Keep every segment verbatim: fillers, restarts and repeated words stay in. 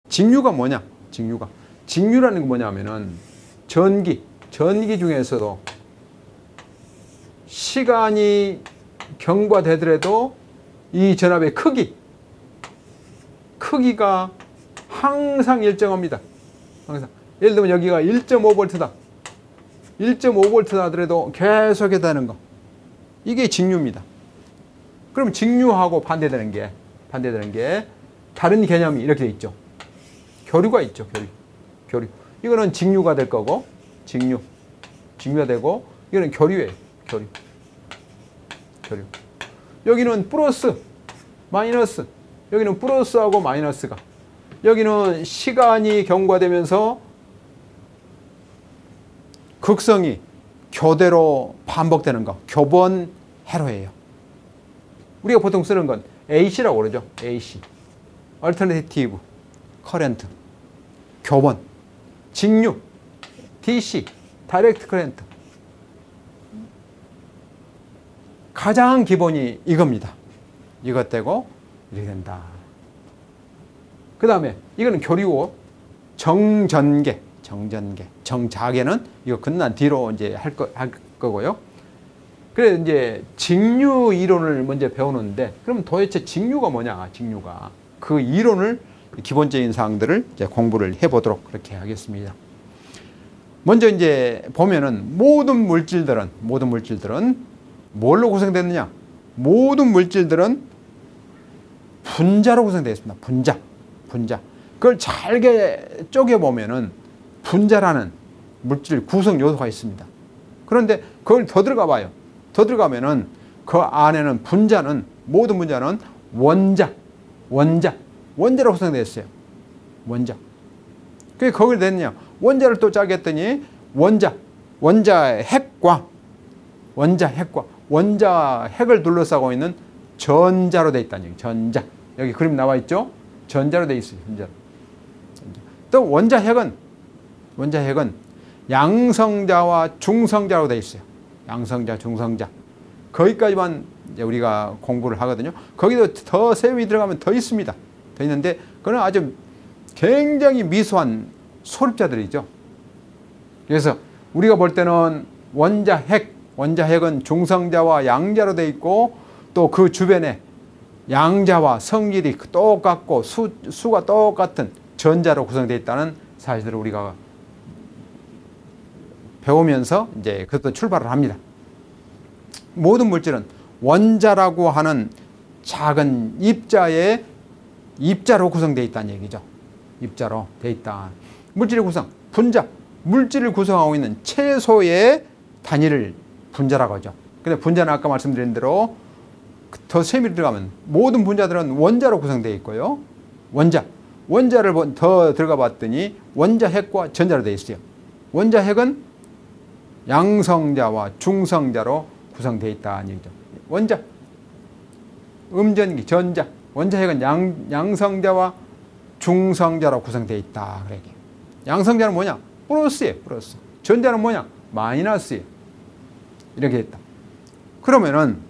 직류가 뭐냐? 직류가. 직류라는 게 뭐냐면은 전기, 전기 중에서도 시간이 경과되더라도 이 전압의 크기, 크기가 항상 일정합니다. 항상. 예를 들면 여기가 일 점 오 볼트다. 일 점 오 볼트다 하더라도 계속해다는 거. 이게 직류입니다. 그럼 직류하고 반대되는 게, 반대되는 게 다른 개념이 이렇게 돼 있죠. 교류가 있죠. 교류. 교류. 이거는 직류가 될 거고, 직류. 직류가 되고, 이거는 교류예요. 교류. 교류. 여기는 플러스, 마이너스. 여기는 플러스하고 마이너스가. 여기는 시간이 경과되면서 극성이 교대로 반복되는 거. 교번 회로예요. 우리가 보통 쓰는 건 에이씨라고 그러죠. 에이씨. Alternative Current. 교번. 직류. 디씨. Direct Current. 가장 기본이 이겁니다. 이것 되고 이렇게 된다. 그 다음에 이거는 교류고 정전계. 정전계. 정자계는 이거 끝난 뒤로 이제 할, 거, 할 거고요. 그래 이제 직류 이론을 먼저 배우는데 그럼 도대체 직류가 뭐냐? 직류가. 그 이론을 기본적인 사항들을 이제 공부를 해보도록 그렇게 하겠습니다. 먼저 이제 보면은 모든 물질들은 모든 물질들은 뭘로 구성됐느냐? 모든 물질들은 분자로 구성되어 있습니다. 분자. 분자. 그걸 잘게 쪼개보면은 분자라는 물질 구성 요소가 있습니다. 그런데 그걸 더 들어가 봐요. 더 들어가면은 그 안에는 분자는, 모든 분자는 원자, 원자, 원자로 구성되어 있어요. 원자. 그게 거기를 냈냐? 원자를 또 짜게 했더니 원자, 원자 핵과, 원자 핵과, 원자 핵을 둘러싸고 있는 전자로 되어 있다는 얘기. 전자. 여기 그림 나와 있죠? 전자로 되어 있어요. 전자. 또 원자 핵은, 원자 핵은 양성자와 중성자로 되어 있어요. 양성자, 중성자. 거기까지만 이제 우리가 공부를 하거든요. 거기도 더 세밀히 들어가면 더 있습니다. 더 있는데, 그건 아주 굉장히 미소한 소립자들이죠. 그래서 우리가 볼 때는 원자 핵, 원자 핵은 중성자와 양자로 되어 있고, 또 그 주변에 양자와 성질이 똑같고 수, 수가 똑같은 전자로 구성되어 있다는 사실을 우리가 배우면서 이제 그것도 출발을 합니다. 모든 물질은 원자라고 하는 작은 입자의 입자로 구성되어 있다는 얘기죠. 입자로 되어 있다. 물질의 구성, 분자. 물질을 구성하고 있는 최소의 단위를 분자라고 하죠. 근데 분자는 아까 말씀드린 대로 더 세밀히 들어가면 모든 분자들은 원자로 구성되어 있고요. 원자. 원자를 더 들어가 봤더니 원자 핵과 전자로 되어 있어요. 원자 핵은 양성자와 중성자로 구성되어 있다는 얘기죠. 원자, 음전기, 전자. 원자 핵은 양, 양성자와 중성자로 구성되어 있다. 그래. 양성자는 뭐냐? 플러스예요. 플러스. 전자는 뭐냐? 마이너스예요. 이렇게 했다. 그러면은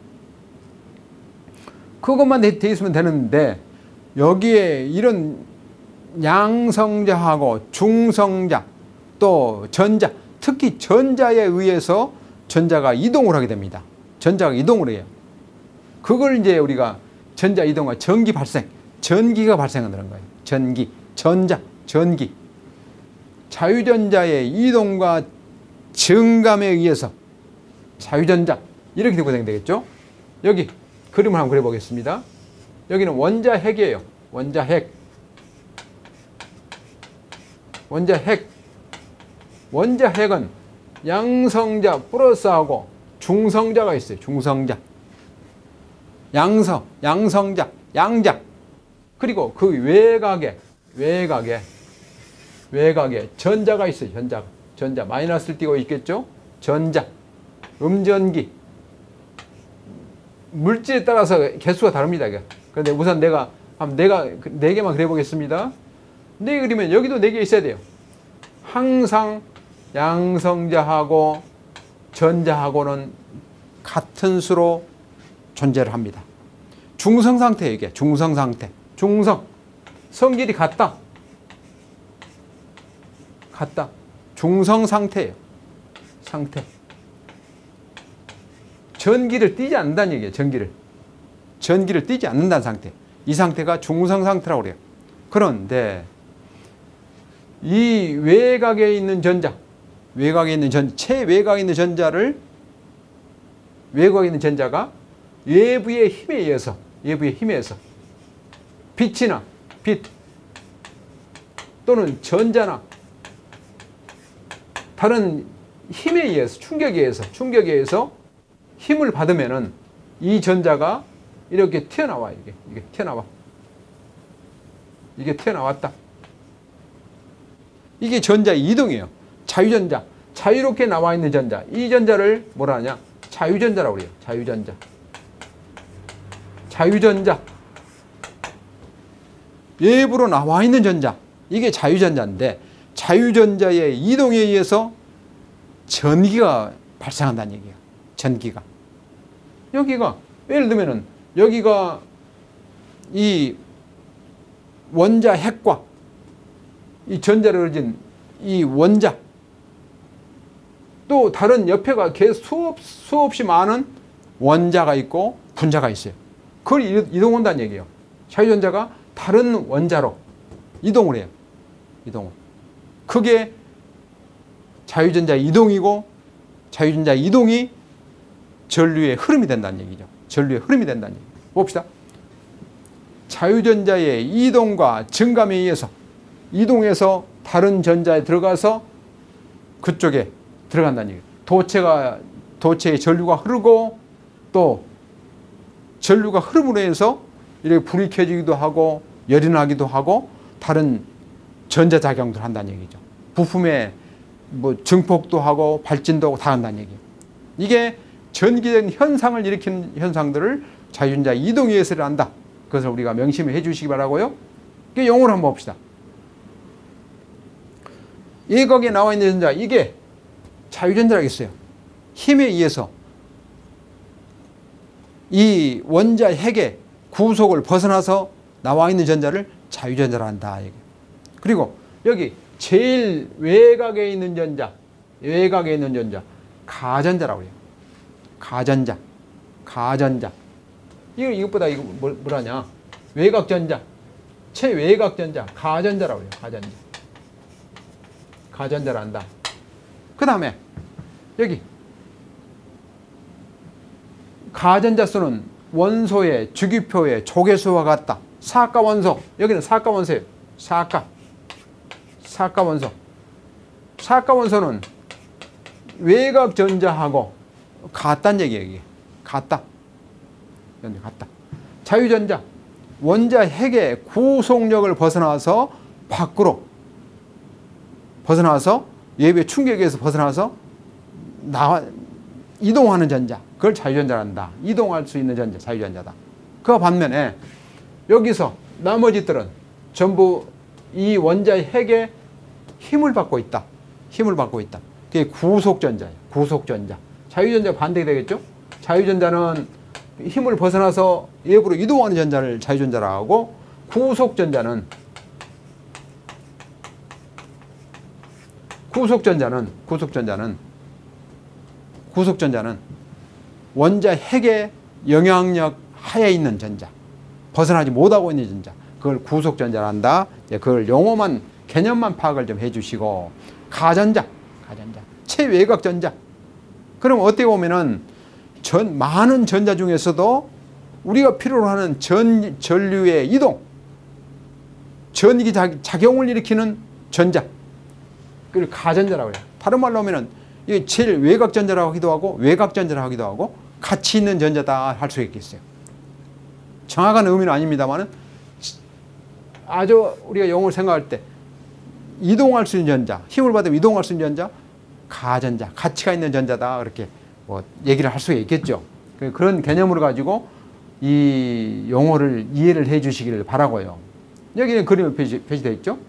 그것만 돼 있으면 되는데 여기에 이런 양성자하고 중성자 또 전자, 특히 전자에 의해서 전자가 이동을 하게 됩니다. 전자가 이동을 해요. 그걸 이제 우리가 전자 이동과 전기 발생, 전기가 발생한다는 거예요. 전기, 전자, 전기. 자유전자의 이동과 증감에 의해서 자유전자 이렇게 구성되겠죠. 여기 그림을 한번 그려보겠습니다. 여기는 원자 핵이에요. 원자 핵. 원자 핵. 원자 핵은 양성자 플러스하고 중성자가 있어요. 중성자. 양성, 양성자, 양자. 그리고 그 외곽에, 외곽에, 외곽에 전자가 있어요. 전자가. 전자. 마이너스를 띄고 있겠죠? 전자. 음전기. 물질에 따라서 개수가 다릅니다. 그런데 우선 내가, 한번 내가 네 개만 그려보겠습니다. 네 개 그리면 여기도 네 개 있어야 돼요. 항상 양성자하고 전자하고는 같은 수로 존재를 합니다. 중성 상태 얘기해. 중성 상태. 중성. 성질이 같다. 같다. 중성 상태예요. 상태. 전기를 띠지 않는다는 얘기예요. 전기를. 전기를 띠지 않는다는 상태. 이 상태가 중성 상태라고 그래요. 그런데 이 외곽에 있는 전자, 외곽에 있는 전, 최외곽에 있는 전자를, 외곽에 있는 전자가 외부의 힘에 의해서, 외부의 힘에 의해서 빛이나 빛 또는 전자나 다른 힘에 의해서, 충격에 의해서, 충격에 의해서 힘을 받으면은 이 전자가 이렇게 튀어나와. 이게, 이게 튀어나와. 이게 튀어나왔다. 이게 전자 이동이에요. 자유전자. 자유롭게 나와 있는 전자. 이 전자를 뭐라 하냐? 자유전자라고 그래요. 자유전자. 자유전자. 외부로 나와 있는 전자. 이게 자유전자인데, 자유전자의 이동에 의해서 전기가 발생한다는 얘기예요. 전기가. 여기가, 예를 들면은, 여기가 이 원자 핵과 이 전자를 가진 이 원자, 또 다른 옆에가 계속 수없, 수없이 많은 원자가 있고 분자가 있어요. 그걸 이동한다는 얘기예요. 자유전자가 다른 원자로 이동을 해요. 이동을. 그게 자유전자 이동이고, 자유전자 이동이 전류의 흐름이 된다는 얘기죠. 전류의 흐름이 된다는 얘기. 봅시다. 자유전자의 이동과 증감에 의해서 이동해서 다른 전자에 들어가서 그쪽에 들어간다는 얘기예요. 도체가, 도체의 전류가 흐르고, 또 전류가 흐름으로 해서 이렇게 불이 켜지기도 하고 열이 나기도 하고 다른 전자작용들 한다는 얘기죠. 부품에 뭐 증폭도 하고 발진도 하고 다 한다는 얘기예요. 이게 전기적인 현상을 일으키는 현상들을 자유전자 이동에 의해서 한다. 그것을 우리가 명심을 해 주시기 바라고요. 이게 용어를 한번 봅시다. 외곽에 나와 있는 전자, 이게 자유전자라겠어요. 힘에 의해서 이 원자 핵의 구속을 벗어나서 나와 있는 전자를 자유전자라 한다. 그리고 여기 제일 외곽에 있는 전자, 외곽에 있는 전자, 가전자라고 해요. 가전자, 가전자. 이거 이것보다 이거 뭐, 뭐라냐? 외곽전자, 최외곽전자, 가전자라고 해요. 가전자. 가전자라 한다. 그 다음에 여기 가전자 수는 원소의 주기표의 조개수와 같다. 사가 원소. 여기는 사가 원소예요. 사가. 사가 원소. 사가 원소는 외곽 전자하고 같다는 얘기예요. 이게. 같다. 같다. 자유전자. 원자 핵의 구속력을 벗어나서 밖으로 벗어나서 외부의 충격에서 벗어나서 나와 이동하는 전자. 그걸 자유전자란다. 이동할 수 있는 전자, 자유전자다. 그 반면에 여기서 나머지들은 전부 이 원자 핵의 힘을 받고 있다. 힘을 받고 있다. 그게 구속전자예요. 구속전자. 자유전자 반대가 되겠죠? 자유전자는 힘을 벗어나서 외부로 이동하는 전자를 자유전자라고 하고, 구속전자는 구속전자는 구속전자는 구속전자는 원자 핵의 영향력 하에 있는 전자, 벗어나지 못하고 있는 전자, 그걸 구속전자라 한다. 그걸 용어만, 개념만 파악을 좀 해주시고, 가전자, 가전자, 최외곽전자. 그럼 어떻게 보면은 전 많은 전자 중에서도 우리가 필요로 하는 전 전류의 이동, 전기 작용을 일으키는 전자, 그걸 가전자라고 해요. 다른 말로 하면은 이게 제일 외곽전자라고 하기도 하고 외곽전자라고 하기도 하고 같이 있는 전자다 할 수 있겠어요. 정확한 의미는 아닙니다만은 아주 우리가 용어를 생각할 때 이동할 수 있는 전자, 힘을 받으면 이동할 수 있는 전자, 가전자, 가치가 있는 전자다 그렇게 뭐 얘기를 할 수가 있겠죠. 그런 개념으로 가지고 이 용어를 이해를 해 주시기를 바라고요. 여기는 그림이 표시, 표시되어 있죠.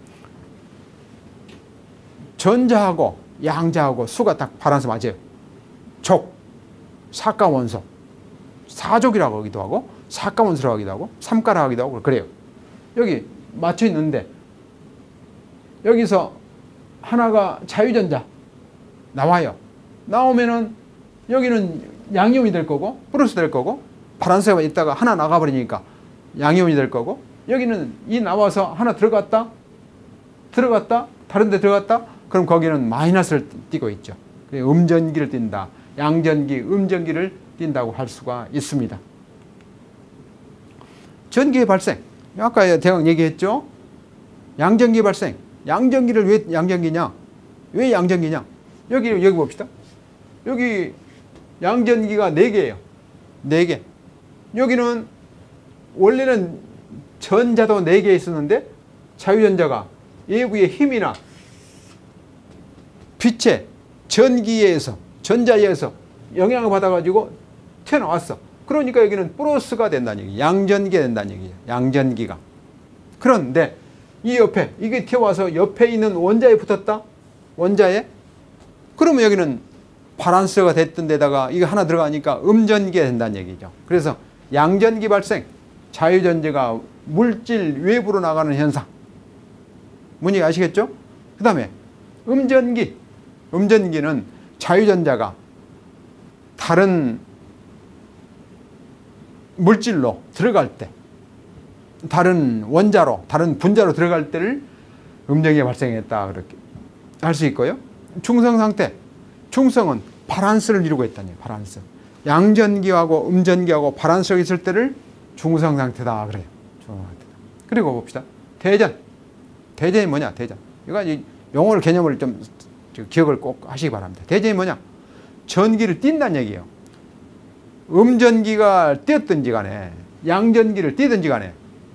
전자하고 양자하고 수가 딱 바란서 맞아요. 족, 사가원소, 사족이라고 하기도 하고 사가원소라고 하기도 하고 삼가라고 하기도 하고 그래요. 여기 맞춰 있는데 여기서 하나가 자유전자 나와요. 나오면은 여기는 양이온이 될 거고 플러스 될 거고 발환수가 있다가 하나 나가버리니까 양이온이 될 거고 여기는 이 나와서 하나 들어갔다 들어갔다 다른 데 들어갔다 그럼 거기는 마이너스를 띄고 있죠. 음전기를 띈다. 양전기, 음전기를 띈다고 할 수가 있습니다. 전기의 발생. 아까 대강 얘기했죠. 양전기 발생. 양전기를 왜 양전기냐? 왜 양전기냐? 여기, 여기 봅시다. 여기 양전기가 네 개예요. 네 개. 여기는 원래는 전자도 네 개 있었는데 자유전자가 외부의 힘이나 빛의 전기에 의해서 전자에 의해서 영향을 받아가지고 튀어나왔어. 그러니까 여기는 플러스가 된다는 얘기예요. 양전기가 된다는 얘기예요. 양전기가. 그런데 이 옆에 이게 튀어와서 옆에 있는 원자에 붙었다. 원자에. 그러면 여기는 발환수가 됐던 데다가 이거 하나 들어가니까 음전기가 된다는 얘기죠. 그래서 양전기 발생, 자유전자가 물질 외부로 나가는 현상. 문제 아시겠죠? 그 다음에 음전기. 음전기는 자유전자가 다른 물질로 들어갈 때, 다른 원자로, 다른 분자로 들어갈 때를 음전기가 발생했다. 그렇게 할 수 있고요. 중성 상태. 중성은 발환수를 이루고 있다니, 발환수. 양전기하고 음전기하고 발환수가 있을 때를 중성 상태다. 그래요. 중성 상태다. 그리고 봅시다. 대전. 대전이 뭐냐? 대전. 이거 용어를 개념을 좀 기억을 꼭 하시기 바랍니다. 대전이 뭐냐? 전기를 띈다는 얘기예요. 음전기가 띄었든지 간에 양전기를 띄든지 간에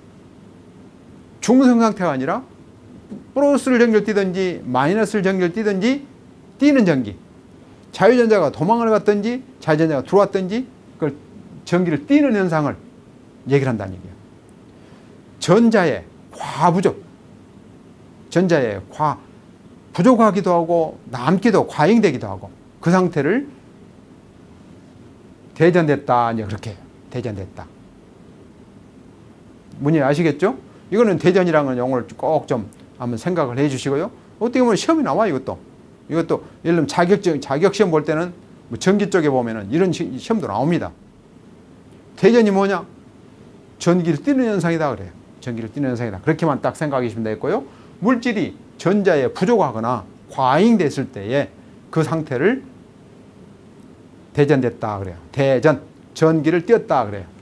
중성 상태가 아니라 플러스를 전기를 띄든지 마이너스를 전기를 띄든지 띄는 전기. 자유전자가 도망을 갔든지 자유전자가 들어왔든지 그걸 전기를 띄는 현상을 얘기를 한다는 얘기예요. 전자의 과부족. 전자의 과 부족하기도 하고 남기도 과잉되기도 하고 그 상태를 대전됐다. 이제 그렇게 해요. 대전됐다. 문제 아시겠죠? 이거는 대전이라는 용어를 꼭 좀 한번 생각을 해 주시고요. 어떻게 보면 시험이 나와 이것도. 이것도 예를 들면 자격증, 자격시험 볼 때는 뭐 전기 쪽에 보면은 이런 시, 시험도 나옵니다. 대전이 뭐냐? 전기를 띄는 현상이다 그래요. 전기를 띄는 현상이다. 그렇게만 딱 생각하시면 되겠고요. 물질이 전자에 부족하거나 과잉됐을 때에 그 상태를 대전됐다 그래요. 대전, 전기를 띄었다 그래요.